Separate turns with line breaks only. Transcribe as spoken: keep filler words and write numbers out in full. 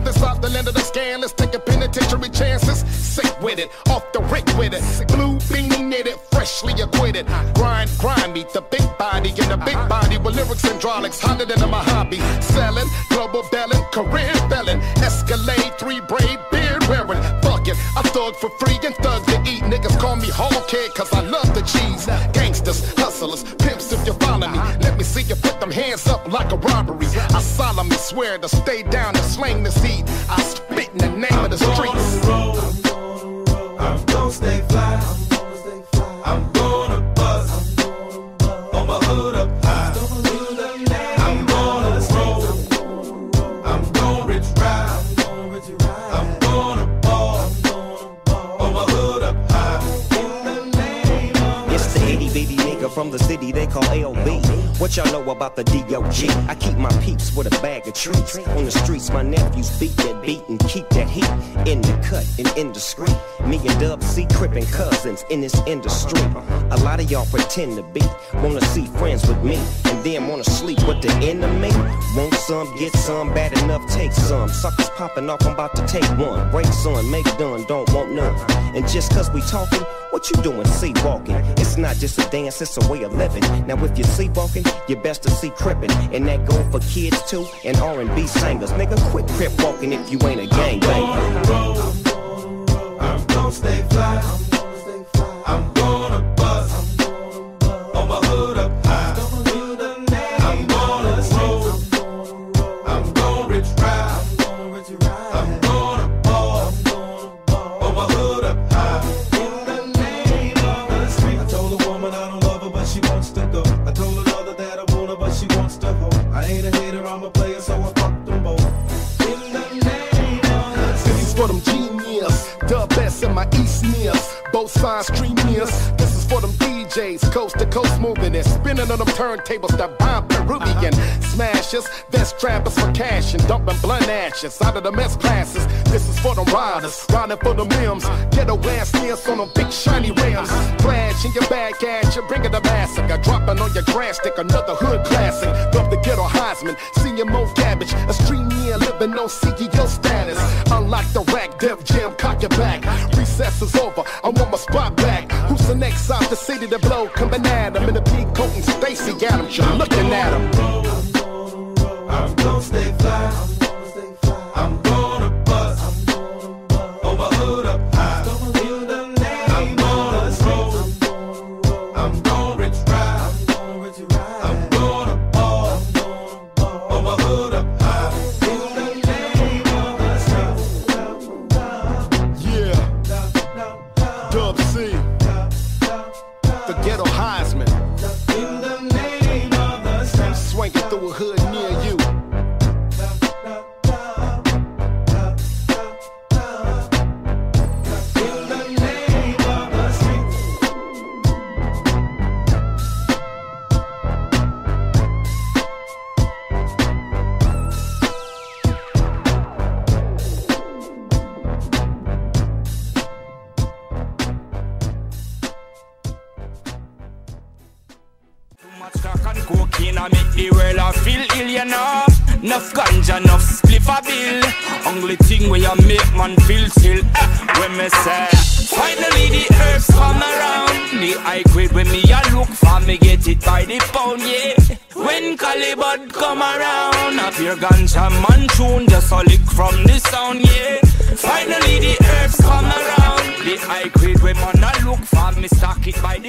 this out the land of the scandalous, taking penitentiary chances. Sick with it, off the rick with it. Blue beanie knitted, freshly acquitted. Grind, grind me, the big body in the big body with lyrics and hydraulics, hotter than my hobby. Selling, global belling, career felon. Escalade, three braid, beard wearing. Fuck it, I thug for free and thug to eat. Niggas call me whole kid cause I love the cheese. Gangsters, hustlers, pimps if you follow me. Let me see you put them hands up like a robbery. I solemnly swear to stay down and slang this heat. I spit in the name I'm of the streets.
Roll, I'm gonna roll, I'm gonna stay fly. I'm gonna buzz on my hood up high. I'm gonna roll, I'm gonna rich ride. I'm gonna ball on my hood up high.
It's the itty bitty nigga from the city they call L B. What y'all know about the D O G? I keep my peeps with a bag of treats. On the streets, my nephews beat that beat and keep that heat in the cut and indiscreet. Me and Dub C crippin' cousins in this industry. A lot of y'all pretend to be, wanna see friends with me, and then wanna sleep with the enemy. Want some, get some, bad enough, take some. Suckers popping off, I'm about to take one. Break some, make done, don't want none. And just cause we talking, what you doing, sleepwalking? It's not just a dance, it's a way of living. Now if you're sleepwalking, you best to see crippin'. And that go for kids too, and R and B singers. Nigga, quit crip walking if you ain't a gangbanger.
I'm gonna stay fly. I'm gonna buzz on my hood up high. I'm gonna roll. I'm gonna rich ride. I'm gonna ball on my hood up high. I told a woman I don't love her, but she wants to go. I told another that I want her, but she wants to hold. I ain't a hater, I'm a player, so I fuck them both.
This is for them genius, Dub S and my East Nears. Both sides stream nears. This is for them D Js, coast to coast moving and spinning on them turntables that bomb Peruvian smashers. Best trappers for cash and dumping blunt ashes out of the mess classes. This is for them riders, riding for the limbs. Ghetto ass nears on them big shiny rims. Flash in your bag ass, you're bringing the massacre. Dropping on your grass stick, another hood classic. Dub the ghetto Heisman, senior Mo Cabbage. A stream near living on C E O status. Unlock the rack, Def Jam, cock your back. Recess is over, I want my spot back. Who's the next out the city to blow? Coming at him in a big coat and Stacy Adams. You're looking at him.
I'm gonna stay fly. I'm gonna buzz on my hood up high. I'm gonna roll. I'm gonna rich ride. I'm gonna ball on my hood up high.
Yeah, Dub C, the ghetto Heisman, swinging through a hood near you.
Cocaine I make the world I feel ill, you know. Enough ganja, enough spliff a bill. Only thing where you make man feel still. Eh, when me say, finally the herbs come around. The high grade when me a look for, me get it by the pound, yeah. When Calibut come around, a pure ganja man tune, just a lick from the sound, yeah. Finally the herbs come around. The high grade when man a look for, me stock it by